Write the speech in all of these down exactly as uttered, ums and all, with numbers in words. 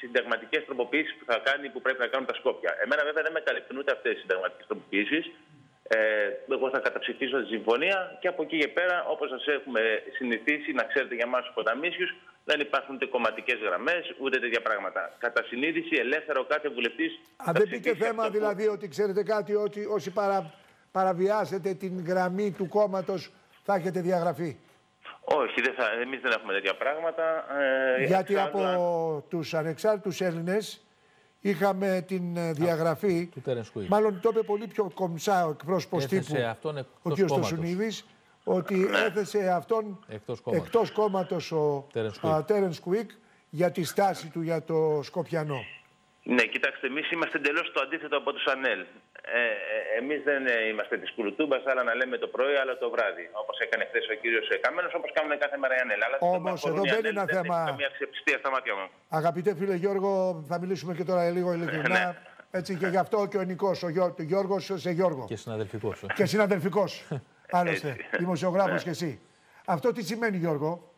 συνταγματικές τροποποιήσεις που θα κάνει, που πρέπει να κάνουν τα Σκόπια. Εμένα βέβαια δεν με καλύπτουν ούτε αυτές οι συνταγματικές τροποποιήσεις. Ε, εγώ θα καταψηφίσω τη συμφωνία και από εκεί και πέρα, όπως σας έχουμε συνηθίσει, να ξέρετε για εμάς τους ποταμίσιους, δεν υπάρχουν ούτε κομματικές γραμμές, ούτε τέτοια πράγματα. Κατά συνείδηση, ελεύθερο κάθε βουλευτής. Αν δεν πει και θέμα που... δηλαδή ότι ξέρετε κάτι, ότι όσοι παρα, παραβιάσετε την γραμμή του κόμματος θα έχετε διαγραφεί. Όχι, δεν θα, εμείς δεν έχουμε τέτοια πράγματα. Ε, Γιατί εξάλλου... από τους ανεξάρτητους Έλληνες είχαμε την διαγραφή. Του μάλλον το είπε πολύ πιο κομψά ο εκπρόσωπος τύπου, ο κ. Στοσουνίδης, ότι ναι. έθεσε αυτόν εκτός κόμματος, εκτός κόμματος ο Τέρενς Κουίκ για τη στάση του για το Σκοπιανό. Ναι, κοιτάξτε, εμείς είμαστε εντελώς το αντίθετο από τους ΑΝΕΛ. Ε, ε, εμείς δεν είμαστε της κουλουτούμπας, άλλα να λέμε το πρωί, άλλα το βράδυ. Όπως έκανε χθες ο κύριος Καμένος, όπως κάνουν κάθε μέρα οι ΑΝΕΛ. Όμως εδώ δεν είναι ένα θέμα. Καμία αξιοπιστία στα μάτια μου. Αγαπητέ φίλε Γιώργο, θα μιλήσουμε και τώρα λίγο ειλικρινά. Έτσι και γι' αυτό και ο Νικός, ο Γιώ, Γιώργος σε Γιώργο. Και συναδελφικός. Και συναδελφικός. Άλλωστε, δημοσιογράφος και εσύ. Αυτό τι σημαίνει, Γιώργο,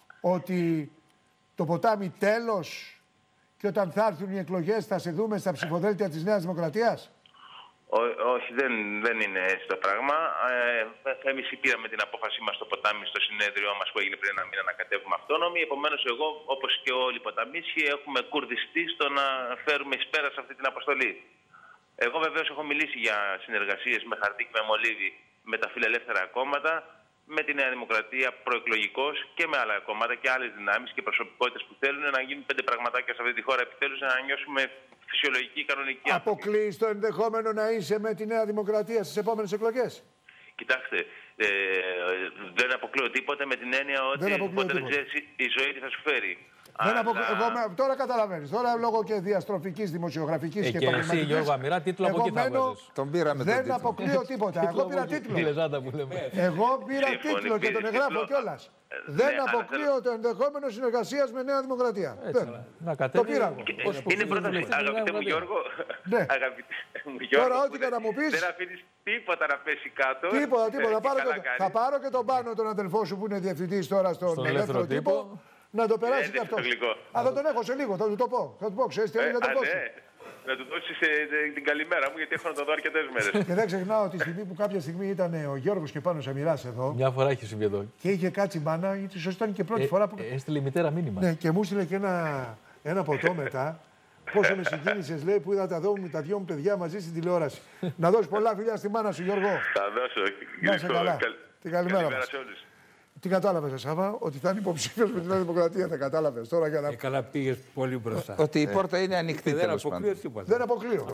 ότι το ποτάμι τέλος. Και όταν θα έρθουν οι εκλογές θα σε δούμε στα ψηφοδέλτια της Νέας Δημοκρατίας. Ό, όχι, δεν, δεν είναι έτσι το πράγμα. Ε, Εμείς πήραμε την απόφασή μας στο ποτάμι, στο συνέδριό μας που έγινε πριν ένα μήνα, να κατέβουμε αυτόνομοι. Επομένως, εγώ, όπως και όλοι οι ποταμίσιοι, έχουμε κουρδιστεί στο να φέρουμε εις πέρα σε αυτή την αποστολή. Εγώ βεβαίως έχω μιλήσει για συνεργασίες με χαρτί και με μολύβι με τα φιλελεύθερα κόμματα, με τη Νέα Δημοκρατία προεκλογικώς και με άλλα κόμματα και άλλες δυνάμεις και προσωπικότητες που θέλουν να γίνουν πέντε πραγματάκια σε αυτή τη χώρα επιτέλους, να νιώσουμε φυσιολογική, κανονική. Αποκλείεις το ενδεχόμενο να είσαι με τη Νέα Δημοκρατία στις επόμενες εκλογές? Κοιτάξτε, ε, δεν αποκλείω τίποτα με την έννοια ότι ποτέ δεν ξέρεις η ζωή τι θα σου φέρει. Δεν απο... Εγώ, τώρα καταλαβαίνεις. Τώρα λόγω και διαστροφικής, δημοσιογραφικής ε, και, και εσύ, Γιώργο Αμυρά, τίτλο από εκεί θα βάζεις. Τον πήραμε δεν τον αποκλείω τίποτα. Εγώ πήρα τίτλο. Εγώ πήρα τίτλο και τον εγγράφω κιόλας. Δεν αποκλείω το ενδεχόμενο συνεργασίας με Νέα Δημοκρατία. Το πήρα εγώ. Είναι πρόταση, αγαπητέ μου Γιώργο. Τώρα ό,τι και να μου πεις. Δεν αφήνεις τίποτα να πέσει κάτω. Τίποτα, τίποτα. Θα πάρω και τον Πάνο, τον αδελφό σου που είναι διευθυντής τώρα στον ελεύθερο τύπο. Να το περάσει και αυτό. Α, θα τον έχω σε λίγο, θα του το πω. Θα του πω, ξέρεις τι είναι, θα το πω. Να του δώσεις την καλημέρα μου, γιατί έχω να το δω αρκετές μέρες. Και δεν ξεχνάω τη στιγμή που κάποια στιγμή ήταν ο Γιώργος και πάνω Αμυράς εδώ. Μια φορά είχε συμβεί εδώ. Και είχε κάτσει μπάνα, γιατί σωστά ήταν και πρώτη ε, φορά που. Έστειλε η μητέρα μήνυμα. Ναι, και μου έστειλε και ένα, ένα ποτό μετά. Πόσο με συγκίνησες, λέει, που είδα τα, δω, τα δυο μου παιδιά μαζί στην τηλεόραση. Να δώσεις πολλά φιλιά στη μάνα σου, Γιώργο. Θα δώσω. Να είσαι καλά. Την καλημέρα μας. Τι κατάλαβες, Σάβα, ότι θα είναι υποψήφιος με τη Νέα Δημοκρατία, δεν κατάλαβες τώρα για να. Ε, καλά, πήγες πολύ μπροστά. Ότι η πόρτα είναι ανοιχτή. Δεν αποκλείω τίποτα. Δεν αποκλείω.